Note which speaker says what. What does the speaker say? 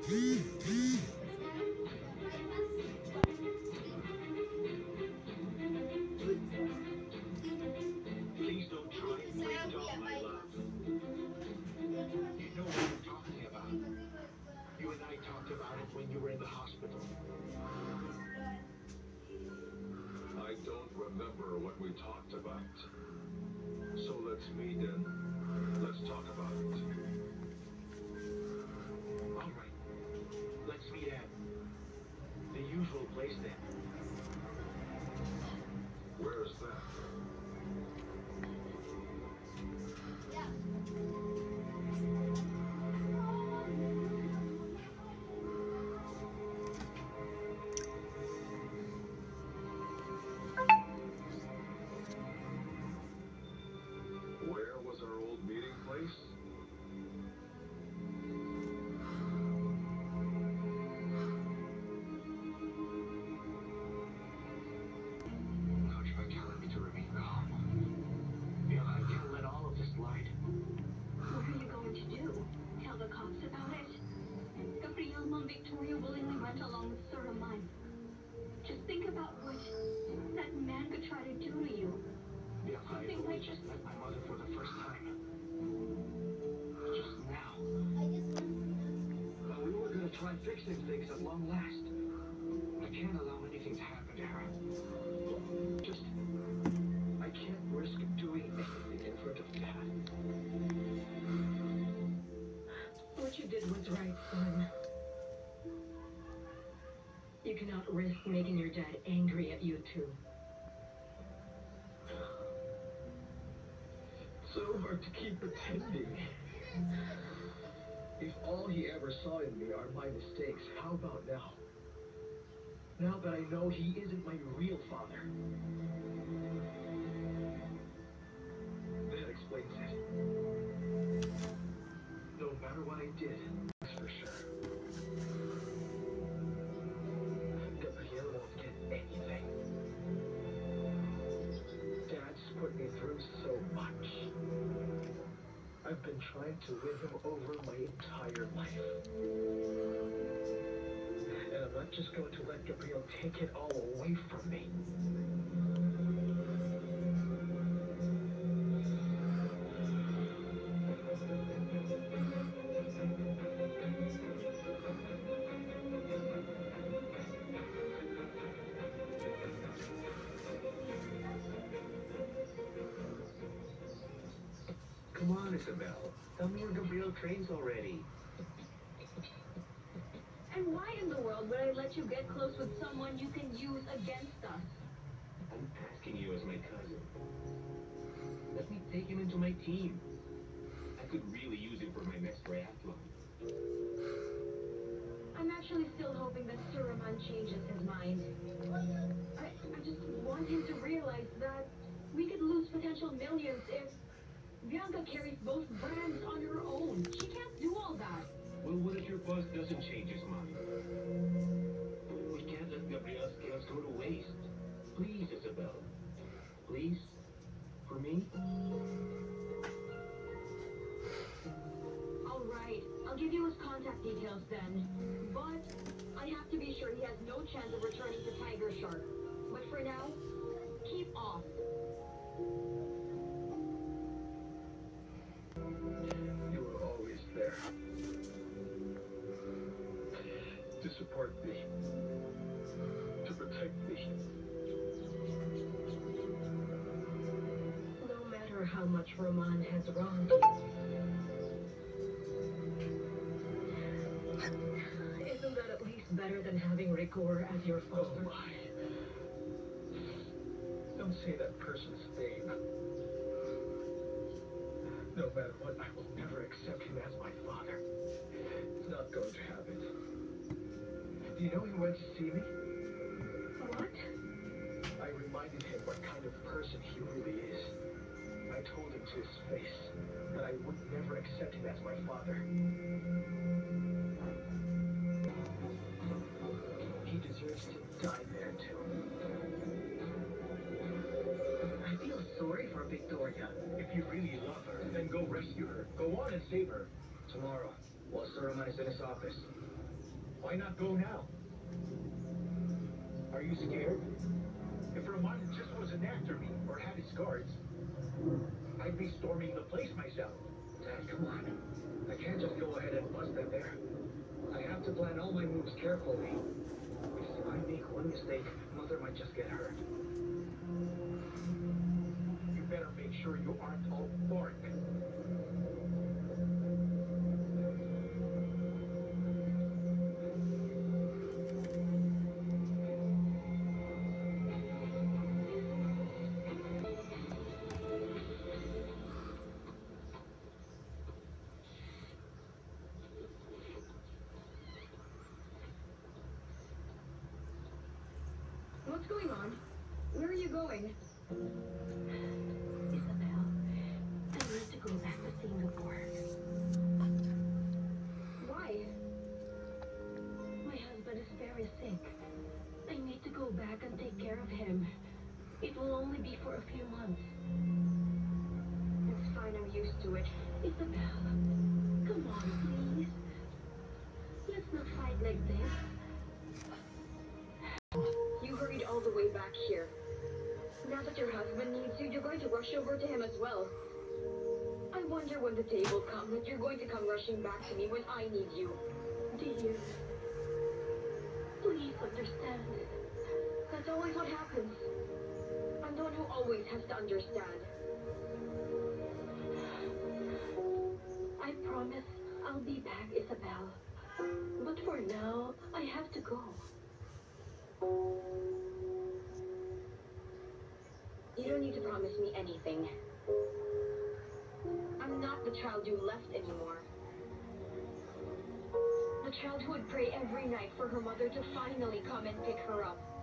Speaker 1: Please don't try and break down my love. You know what I'm talking about. You and I talked about it when you were in the hospital.
Speaker 2: I don't remember what we talked about. So let's meet and let's talk about it.
Speaker 1: All right. Let's meet at the usual place then.
Speaker 2: Where's that? Where was our old meeting place?
Speaker 1: Coach by telling me to remain calm. Yeah, I can't let all of this slide.
Speaker 3: What are you going to do? Tell the cops about it? Gabriel and Victoria willingly went along with Suleiman. Just think about what that man could try to do to you.
Speaker 1: Yeah, I just met my mother for the first time. Just now. But we were gonna try fixing things at long last. I can't allow anything to happen to her. Just, I can't risk doing anything in front of Dad.
Speaker 4: What you did was right, son. You cannot risk making your dad angry at you too.
Speaker 1: So hard to keep pretending. If all he ever saw in me are my mistakes, how about now? Now that I know he isn't my real father. That explains it. No matter what I did, that's for sure. Gabriel won't get anything. Dad's put me through so much. I've been trying to win him over my entire life. And I'm not just going to let Gabriel take it all away from me. Come on, Isabel. Tell me where Gabriel trains already.
Speaker 3: And why in the world would I let you get close with someone you can use against us?
Speaker 1: I'm asking you as my cousin. Let me take him into my team. I could really use him for my next triathlon.
Speaker 3: I'm actually still hoping that Suleiman changes his mind. I just want him to realize that we could lose potential millions if Bianca carries both brands on her own. She can't do all that.
Speaker 1: Well, what if your boss doesn't change his mind? We can't let Gabriel's skills go to waste. Please, Isabel. Please? For me?
Speaker 3: All right, I'll give you his contact details then. But I have to be sure he has no chance of returning to Tiger Shark. But for now, keep off.
Speaker 1: You were always there. To support me. To protect me.
Speaker 4: No matter how much Roman has wronged you. Isn't that at least better than having Rigor as your father?
Speaker 1: Oh my. Don't say that person's name. No matter what, I will never accept him as my father. It's not going to happen. Do you know he went to see me?
Speaker 4: What?
Speaker 1: I reminded him what kind of person he really is. I told him to his face that I would never accept him as my father. He deserves to die there too. I feel sorry for Victoria. If you really love her, then go rescue her. Go on and save her. Tomorrow, while Suleiman is in his office, Why not go now? Are you scared? If Roman just wasn't after me or had his guards, I'd be storming the place myself. Dad, come on. I can't just go ahead and bust them there. I have to plan all my moves carefully. Because if I make one mistake, Mother might just get hurt. You better make sure you aren't all bark.
Speaker 3: What's going on? Where are you going?
Speaker 4: Isabel, I need to go back to Singapore.
Speaker 3: Why?
Speaker 4: My husband is very sick. I need to go back and take care of him. It will only be for a few months.
Speaker 3: It's fine, I'm used to it.
Speaker 4: Isabel, come on, please. Let's not fight like this.
Speaker 3: You hurried all the way back here. Now that your husband needs you, you're going to rush over to him as well. I wonder when the day will come that you're going to come rushing back to me when I need you.
Speaker 4: Dear, please understand.
Speaker 3: That's always what happens. I'm the one who always has to understand.
Speaker 4: I promise I'll be back, Isabel. But for now, I have to go.
Speaker 3: You don't need to promise me anything. I'm not the child you left anymore. The child who would pray every night for her mother to finally come and pick her up.